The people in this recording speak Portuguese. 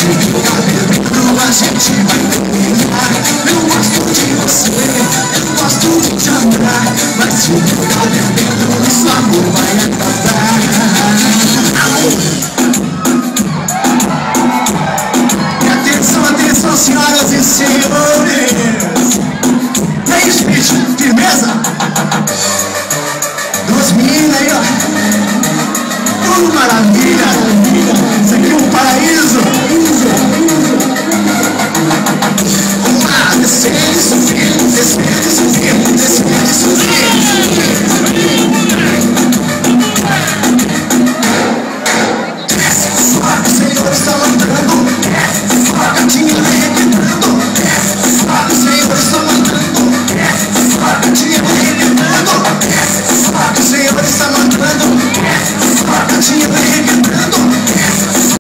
se ficar bebendo a gente vai terminar. Eu gosto de você, eu gosto de te amar, mas se ficar bebendo nosso amor vai acabar. E atenção, atenção, senhoras e senhores. E aí, gente, firmeza? Duas meninas aí, ó. Tudo maravilha. Isso aqui é um